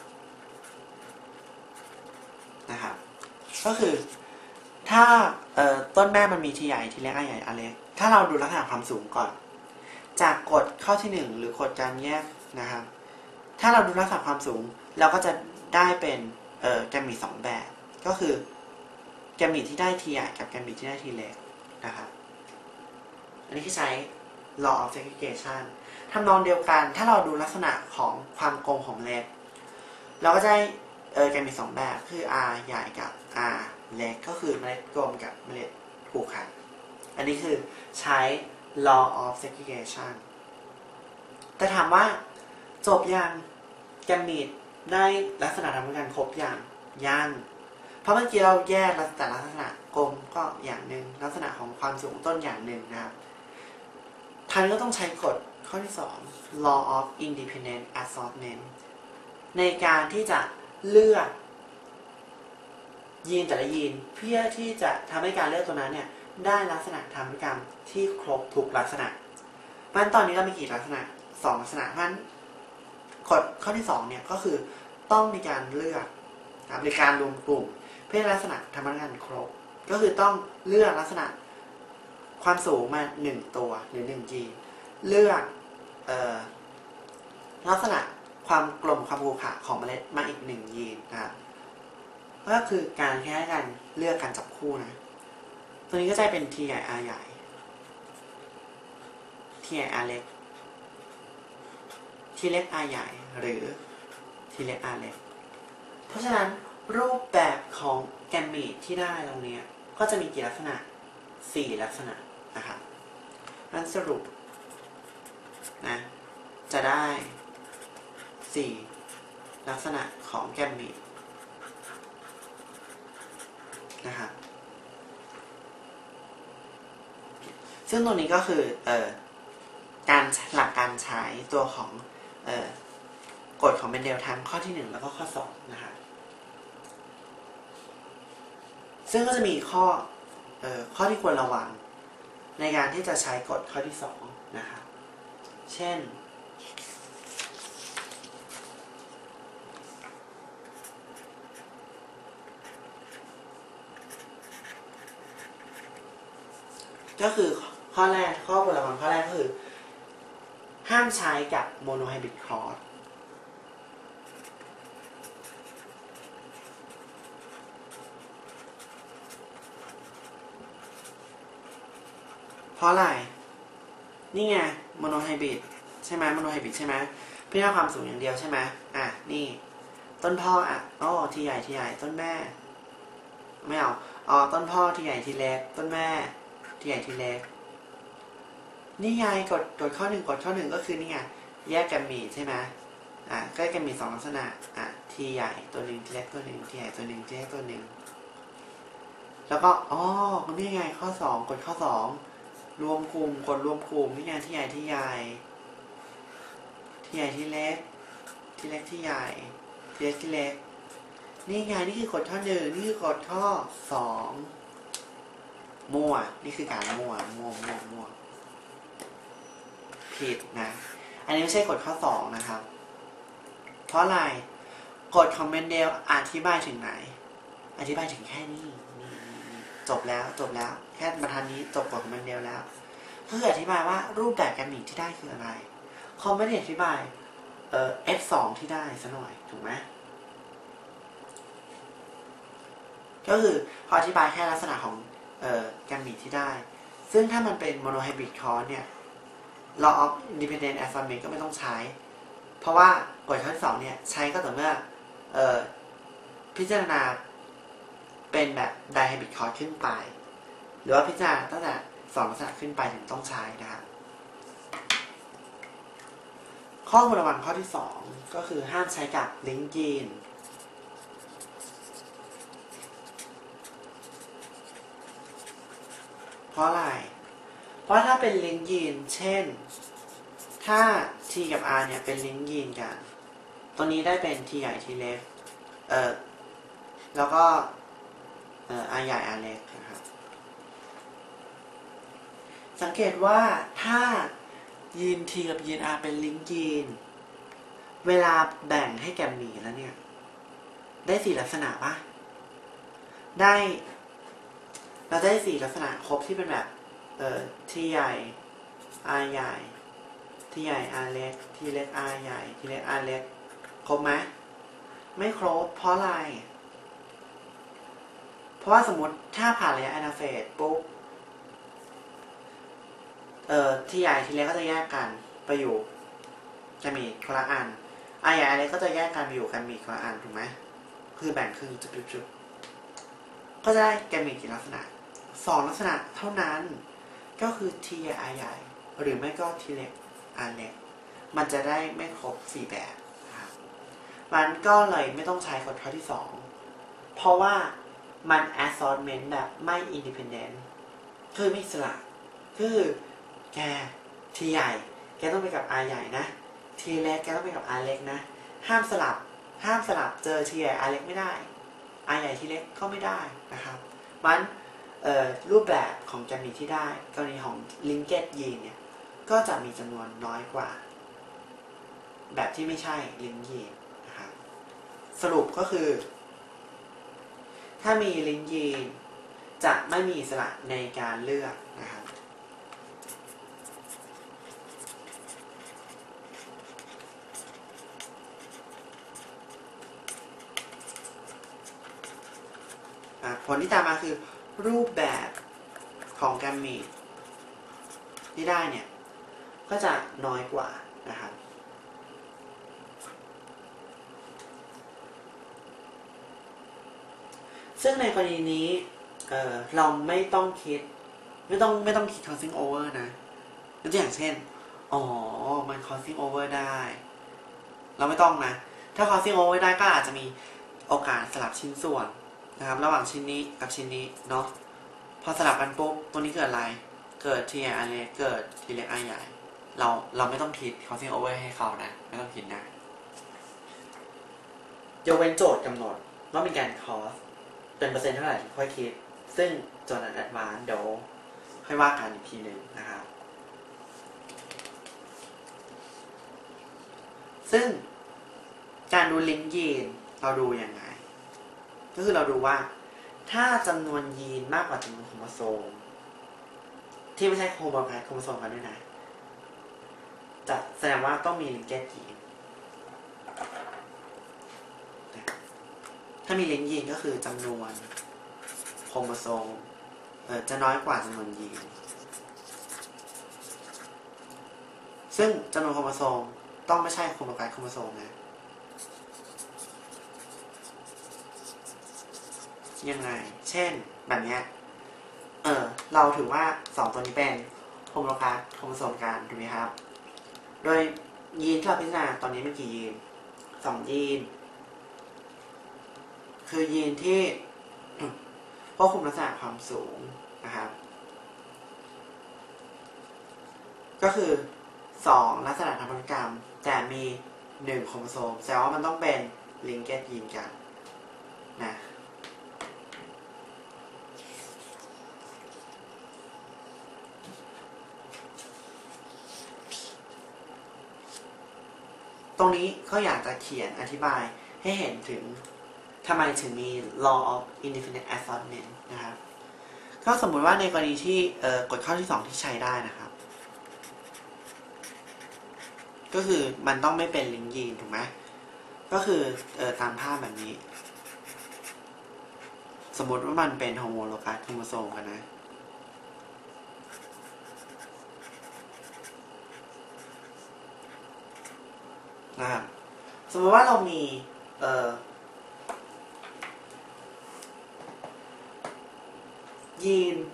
นะครับก็คือถ้าต้นแม่มันมีทีใหญ่ทีเล็กอาใหญ่อาเล็กถ้าเราดูลักษณะความสูงก่อนจากกฎข้อที่1หรือกฎการแยกนะครับถ้าเราดูลักษณะความสูงเราก็จะได้เป็นแกมมี2แบบก็คือแกมมีที่ได้ทีใหญ่กับแกมมีที่ได้ทีเล็กนะครับอันนี้คือใช้ law of segregation ทำนองเดียวกันถ้าเราดูลักษณะของความกลมของเมล็ดเราก็จะได้แกมมี2แบบคือ R ใหญ่กับ R เล็กก็คือเมล็ดกลมกับเมล็ดขรุขระอันนี้คือใช้ law of segregation แต่ถามว่าจบยังแกมมีได้ลักษณะทางการครบยังเพราะเมื่อกี้เราแยกแต่ลักษณะกลมก็อย่างหนึ่งลักษณะของความสูงต้นอย่างหนึ่งนะครับทางนี้ก็ต้องใช้กฎข้อที่2 law of independent assortment ในการที่จะเลือกยีนแต่ละยีนเพื่อที่จะทำให้การเลือกตัวนั้นเนี่ยได้ลักษณะทางพันธุกรรมที่ครบทุกลักษณะเพราะฉะนั้นตอนนี้เรามีกี่ลักษณะ2ลักษณะเพราะฉะนั้นกฎข้อที่2เนี่ยก็คือต้องมีการเลือกในการรวมกลุ่มเพื่อลักษณะทางพันธุกรรมครบก็คือต้องเลือกลักษณะความสูงมา1ตัวหรือ1ยีนเลือกลักษณะความกลมความขรุขระของเมล็ดมาอีก1ยีนนะครับก็คือการแค่การเลือกการจับคู่นะตัวนี้ก็จะเป็น T ใหญ่ R ใหญ่ T ใหญ่ R เล็ก T เล็ก R ใหญ่หรือ T เล็ก R เล็กเพราะฉะนั้นรูปแบบของแกมมีตที่ได้ตรงนี้ก็จะมีกี่ลักษณะ4ลักษณะนะครับนั้นสรุปนะจะได้4ลักษณะของแกมมีตนะครับซึ่งตรงนี้ก็คือการหลักการใช้ตัวของกฎของเมนเดลทั้งข้อที่1แล้วก็ข้อ2นะครับซึ่งก็จะมีข้อที่ควรระวังในการที่จะใช้กฎข้อที่2นะครับเช่นก็คือข้อแรกข้อควรระวังข้อแรกก็คือห้ามใช้กับโมโนไฮบริดครอสเพราะอะไรนี่ไงโมโนไฮบริดใช่ไหมโมโนไฮบริดใช่ไหมเพื่อความสูงอย่างเดียวใช่ไหมนี่ต้นพ่อทีใหญ่ต้นแม่ไม่เอาต้นพ่อทีใหญ่ทีเล็กต้นแม่ทีใหญ่ทีเล็กนี่ไงกฎข้อ1กฎข้อ1ก็คือนี่ไงแยกแกมมีตใช่ไหมก็แกมมี2ลักษณะทีใหญ่ตัวหนึ่งทีเล็กตัวหนึ่งทีใหญ่ตัวหนึ่งทีเล็กตัวหนึ่งแล้วก็นี่ไงข้อ2กฎข้อ2รวมกลุ่มกฎรวมกลุ่มนี่ไงทีใหญ่ทีใหญ่ทีใหญ่ทีเล็กทที่เล็กที่ใหญ่ที่เล็กที่เล็กนี่ไงนี่คือกฎข้อหนึ่งนี่คือกฎข้อสองมั่วนี่คือการมั่วผิดนะอันนี้ไม่ใช่กฎข้อสองนะครับเพราะอะไรกฎของเมนเดลอธิบายถึงไหนอธิบายถึงแค่นี้จบแล้วแค่บรรทัดนี้จบกฎของเมนเดลแล้วคืออธิบายว่ารูปแบบแกมมิตที่ได้คืออะไรเขาไม่ได้อธิบายF2 ที่ได้ซะหน่อยถูกไหมก็คือเขาอธิบายแค่ลักษณะของแกมมิตที่ได้ซึ่งถ้ามันเป็นโมโนไฮบริดคอร์สเนี่ย law of independent assortment ก็ไม่ต้องใช้เพราะว่ากฎข้อที่2เนี่ยใช้ก็ต่อเมื่อพิจารณาเป็นแบบไดไฮบริดคอร์สขึ้นไปหรือว่าพิจารณาตั้งแต่2ลักษณะขึ้นไปถึงต้องใช้นะครับข้อควรระวังข้อที่2ก็คือห้ามใช้กับลิงก์ยีนเพราะอะไรเพราะถ้าเป็นลิงก์ยีนเช่นถ้า T กับ R เนี่ยเป็นลิงก์ยีนกันตัวนี้ได้เป็น T ใหญ่ T เล็กแล้วก็R ใหญ่ R เล็กนะครับสังเกตว่าถ้ายีน T กับยีน R เป็นลิงก์ยีนเวลาแบ่งให้แกมมีแล้วเนี่ยได้4ลักษณะปะเราได้4ลักษณะครบที่เป็นแบบT ใหญ่ R ใหญ่ T ใหญ่ R เล็ก T เล็ก R ใหญ่ T เล็ก R เล็กครบไหมไม่ครบเพราะอะไรเพราะว่าสมมติถ้าผ่านระยะแอนาเฟสปุ๊บT ใหญ่ T เล็กก็จะแยกกันไปอยู่แกมมีคนละอัน R ใหญ่ R เล็กก็จะแยกกันไปอยู่แกมมีคนละอันถูกไหมคือแบ่งครึ่งจุดก็จะได้แกมมีกี่ลักษณะ2ลักษณะเท่านั้นก็คือ T ใหญ่ R ใหญ่หรือไม่ก็ T เล็ก R เล็กมันจะได้ไม่ครบ4แบบนะครับมันก็เลยไม่ต้องใช้กฎข้อที่2เพราะว่ามัน assortment แบบไม่ independent คือไม่อิสระคือแก T ใหญ่แกต้องไปกับ R ใหญ่นะ T เล็กแกต้องไปกับ R เล็กนะห้ามสลับเจอ T ใหญ่ R เล็กไม่ได้ R ใหญ่ T เล็กก็ไม่ได้นะครับมันรูปแบบของแกมมีที่ได้กรณีของ linked ยีนเนี่ยก็จะมีจำนวนน้อยกว่าแบบที่ไม่ใช่ linked ยีนนะครับสรุปก็คือถ้ามี linked ยีนจะไม่มีอิสระในการเลือกนะครับผลที่ตามมาคือรูปแบบของแกมมีที่ได้เนี่ยก็จะน้อยกว่านะครับซึ่งในกรณีนี้เราไม่ต้องคิดcrossing over นะยกตัวอย่างเช่นมัน crossing over ได้เราไม่ต้องนะถ้า crossing over ได้ก็อาจจะมีโอกาสสลับชิ้นส่วนนะครับระหว่างชิ้นนี้กับชิ้นนี้เนาะพอสลับกันปุ๊บตัวนี้เกิดอะไรเกิด T ใหญ่ R เล็กเกิด T เล็ก R ใหญ่เราไม่ต้องคิด crossing over ให้เขานะไม่ต้องคิดนะยกเว้นโจทย์กำหนดว่ามีการ cross เป็นเปอร์เซ็นต์เท่าไหร่ค่อยคิดซึ่งโจทย์นั้นแอดวานซ์เดี๋ยวค่อยว่ากันอีกทีหนึ่งนะครับซึ่งการดูลิงก์ยีนเราดูยังไงก็คือเราดูว่าถ้าจำนวนยีนมากกว่าจำนวนโครโมโซมที่ไม่ใช่โครโมโซมกันด้วยนะจะแสดงว่าต้องมีลิงก์ยีนถ้ามีลิงก์ยีนก็คือจำนวนโครโมโซมจะน้อยกว่าจำนวนยีนซึ่งจำนวนโครโมโซมต้องไม่ใช่โครโมโซมนะยังไงเช่นแบบนี้เราถือว่า2ตัวนี้เป็นโครโมโซมกันถูกไหมครับโดยยีนที่เราพิจารณาตอนนี้มีกี่ยีน2ยีนคือยีนที่ควบคุมลักษณะความสูงนะครับก็คือ2ลักษณะทางพันธุกรรมแต่มี 1 โครโมโซมแสดงว่ามันต้องเป็นลิงเกตยีนกันนะตรงนี้ก็อยากจะเขียนอธิบายให้เห็นถึงทำไมถึงมี law of indefinite assortment นะครับก็สมมุติว่าในกรณีที่กฎข้อที่ 2 ที่ใช้ได้นะครับก็คือมันต้องไม่เป็นลิงก์ยีนถูกไหมก็คือตามภาพแบบนี้สมมติว่ามันเป็นโฮโมโลกัสโครโมโซมกันนะครับสมมติว่าเรามียีน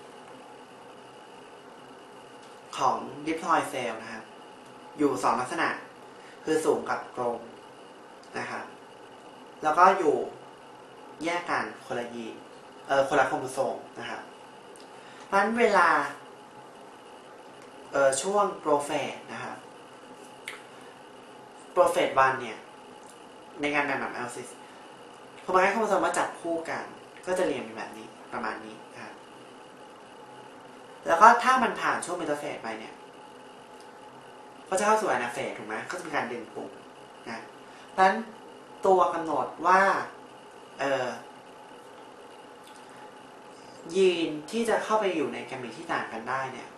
ของดิพลอยเซลล์นะครับอยู่2ลักษณะคือสูงกับตรงนะครับแล้วก็อยู่แยกกันคนละยีนคนละโครโมโซมนะครับเพราะฉะนั้นเวลาช่วงโปรเฟสนะครับโปรเฟส1เนี่ยในการแบ่งแบบแอลซิสโครโมโซมว่าจับคู่กันก็จะเรียงเป็นแบบนี้ประมาณนี้นะครับแล้วก็ถ้ามันผ่านช่วงเมตาเฟสไปเนี่ยก็จะเข้าสู่อนาเฟสถูกไหมก็จะมีการดึงปุ่มนะเพราะฉะนั้นตัวกำหนดว่ายีนที่จะเข้าไปอยู่ในแกมมีตที่ต่างกันได้เนี่ย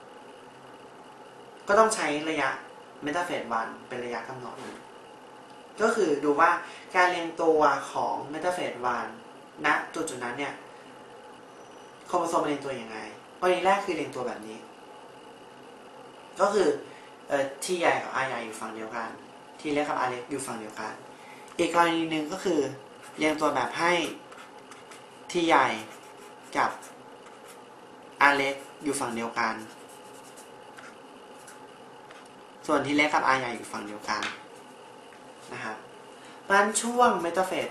ก็ต้องใช้ระยะเมตาเฟส1เป็นระยะกำหนดก็คือดูว่าการเรียงตัวของเมตาเฟส1ณจุดนั้นเนี่ยโครโมโซมเรียงตัวยังไงกรณีแรกคือเรียงตัวแบบนี้ก็คือT ใหญ่กับ R ใหญ่อยู่ฝั่งเดียวกัน T เล็กกับ R เล็กอยู่ฝั่งเดียวกันอีกกรณีหนึ่งก็คือเรียงตัวแบบให้ T ใหญ่กับ R เล็กอยู่ฝั่งเดียวกันส่วน T เล็กกับ R ใหญ่อยู่ฝั่งเดียวกันนะครับเพราะฉะนั้นช่วงเมตาเฟส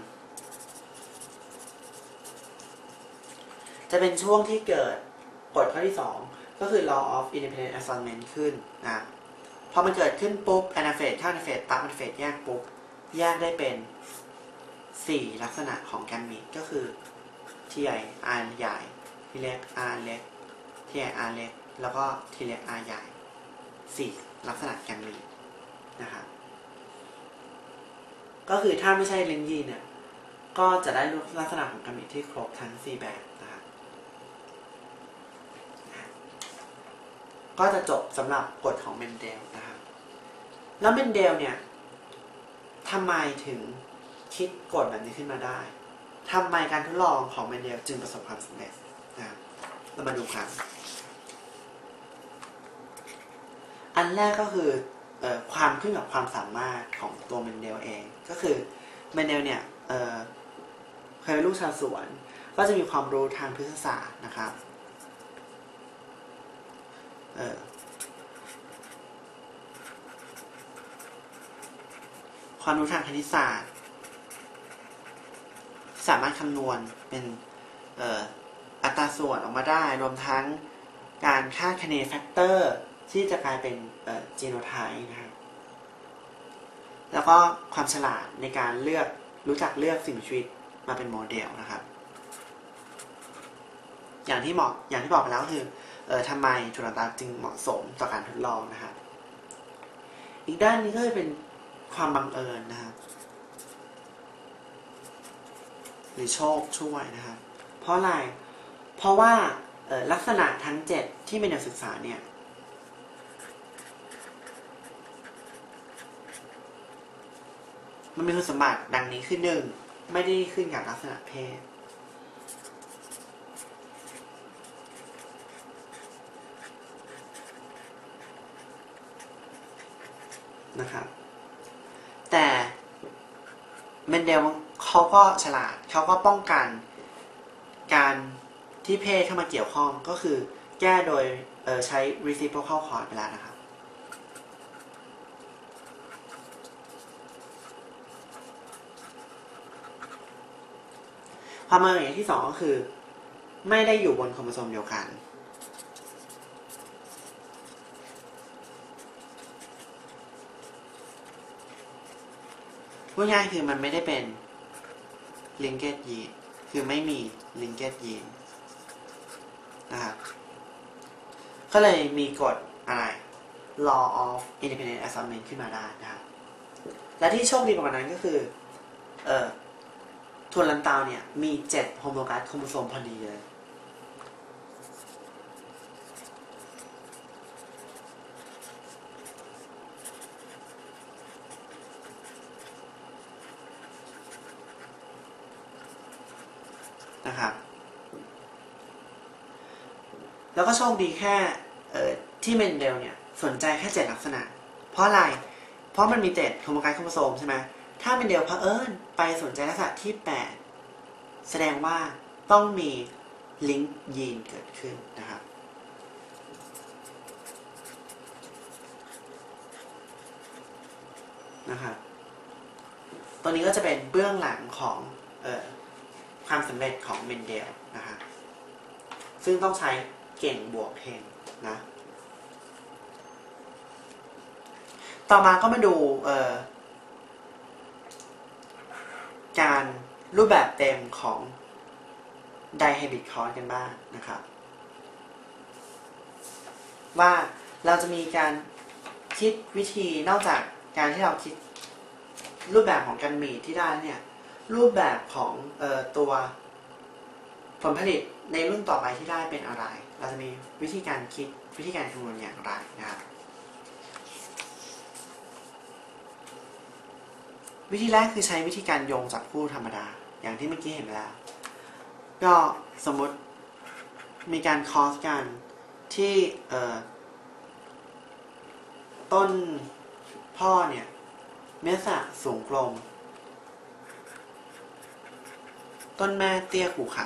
1จะเป็นช่วงที่เกิดกฎข้อที่ 2ก็คือ law of independent assortment ขึ้นนะพอมันเกิดขึ้นปุ๊บ anaphase เข้า anaphase ปั๊บ anaphase แยกปุ๊บแยกได้เป็น4ลักษณะของแกมมีตก็คือ T ใหญ่ R ใหญ่ T เล็ก R เล็ก T ใหญ่ R เล็กแล้วก็ T เล็ก R ใหญ่4ลักษณะแกมมีตนะครับก็คือถ้าไม่ใช่ลิงก์ยีนเนี่ยก็จะได้ลักษณะของแกมมีตที่ครบทั้ง4แบบนะครับก็จะจบสำหรับกฎของเมนเดลนะครับแล้วเมนเดลเนี่ยทำไมถึงคิดกฎแบบนี้ขึ้นมาได้ทำไมการทดลองของเมนเดลจึงประสบความสำเร็จนะครับเรามาดูกันอันแรกก็คือความขึ้นกับความสามารถของตัวเมนเดลเองก็คือเมนเดลเนี่ยเคยเป็นลูกชาวสวนก็จะมีความรู้ทางพฤกษศาสตร์นะครับความรู้ทางคณิตศาสตร์สามารถคำนวณเป็นอัตราส่วนออกมาได้รวมทั้งการคาดคะเนแฟกเตอร์ที่จะกลายเป็นจีโนไทป์นะครับแล้วก็ความฉลาดในการรู้จักเลือกสิ่งมีชีวิตมาเป็นโมเดลนะครับอย่างที่บอกไปแล้วคือทำไมจุลตราจึงเหมาะสมต่อการทดลองนะครับอีกด้านนี้ก็จะเป็นความบังเอิญนะครับหรือโชคช่วยนะครับเพราะอะไรเพราะว่าลักษณะทั้ง7ที่เป็นนักศึกษาเนี่ยมันมีคุณสมบัติดังนี้คือ1ไม่ได้ขึ้นกับลักษณะเพศนะครับแต่เมนเดลเขาก็ฉลาดเขาก็ป้องกันการที่เพศเข้ามาเกี่ยวข้องก็คือแก้โดยใช้ reciprocal cord ไปแล้วนะครับความหมายอย่างที่2ก็คือไม่ได้อยู่บนโครโมโซมเดียวกันพูดง่ายคือมันไม่ได้เป็น linked gene คือไม่มี linked gene นะครับก็เลยมีกฎอะไร law of independent assortment ขึ้นมาได้นะครับและที่โชคดีกว่านั้นก็คือถั่วลันเตาเนี่ยมี7โฮโมไกด์โครโมโซมพอดีเลยนะครับแล้วก็โชคดีแค่ที่เมนเดลเนี่ยสนใจแค่7ลักษณะเพราะอะไรเพราะมันมี7โฮโมไกด์โครโมโซมใช่ไหมถ้าเมนเดลเผอิญไปสนใจลักษณะที่8แสดงว่าต้องมีลิงก์ยีนเกิดขึ้นนะครับตัวนี้ก็จะเป็นเบื้องหลังของความสำเร็จของเมนเดลนะครับซึ่งต้องใช้เก่งบวกเฮงนะต่อมาก็มาดูการรูปแบบเต็มของไดไฮบริดคอร์สกันบ้างนะครับว่าเราจะมีการคิดวิธีนอกจากการที่เราคิดรูปแบบของการมีที่ได้เนี่ยรูปแบบของตัวผลผลิตในรุ่นต่อไปที่ได้เป็นอะไรเราจะมีวิธีการคิดวิธีการคำนวณอย่างไรนะครับวิธีแรกคือใช้วิธีการโยงจับคู่ธรรมดาอย่างที่เมื่อกี้เห็นไปแล้วก็สมมติมีการคอสกันที่ต้นพ่อเนี่ยเนื้อสักสูงกลมต้นแม่เตี้ยขู่ขา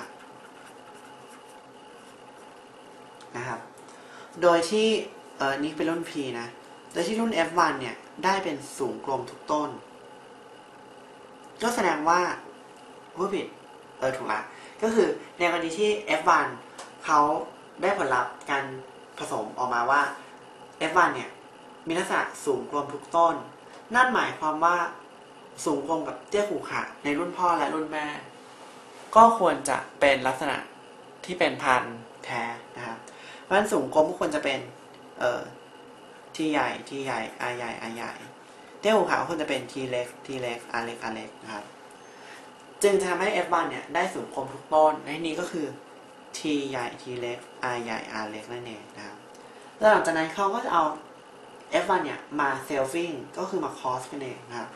นะครับโดยที่นี่เป็นรุ่น P นะโดยที่รุ่น F1 เนี่ยได้เป็นสูงกลมทุกต้นก็แสดงว่าผู้ผิดถูกละก็คือในกรณีที่ F1 เขาได้ผลลัพธ์การผสมออกมาว่า F1 เนี่ยมีลักษณะสูงกลมทุกต้นนั่นหมายความว่าสูงกลมกับเตี้ยขู่ขาในรุ่นพ่อและรุ่นแม่ก็ควรจะเป็นลักษณะที่เป็นพันธุ์แท้นะครับเพราะฉะนั้นสูงกลมก็ควรจะเป็นT ใหญ่ T ใหญ่ R ใหญ่ R ใหญ่เตี้ยขู่ขาควรจะเป็น T เล็ก T เล็ก R เล็ก R เล็กนะครับจึงจะทำให้ F1 เนี่ยได้สูงกลมทุกต้นในนี้ก็คือ T ใหญ่ T เล็ก R ใหญ่ R เล็กนั่นเองนะครับแล้วหลังจากนั้นเขาก็จะเอา F1 เนี่ยมาเซลฟิงก็คือมาคอสกันเองนะครับ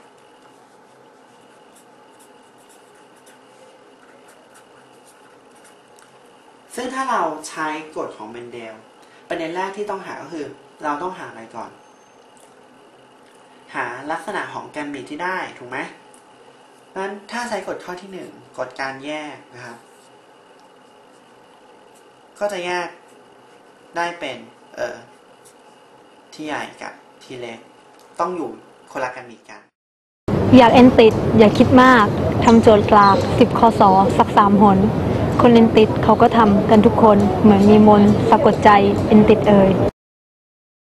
ซึ่งถ้าเราใช้กฎของเมนเดลประเด็นแรกที่ต้องหาก็คือเราต้องหาอะไรก่อนหาลักษณะของแกมมีตที่ได้ถูกไหมนั้นถ้าใช้กฎข้อที่1กฎการแยกนะครับก็จะแยกได้เป็นที่ใหญ่กับที่เล็กต้องอยู่คนละแกมมีตกันอยากเอ็นติดอย่าคิดมากทำโจทย์กลาก10 คศสัก3 หนคนเอ็นติดเขาก็ทำกันทุกคนเหมือนมีมนต์สะกดใจเอ็นติดเอ่ย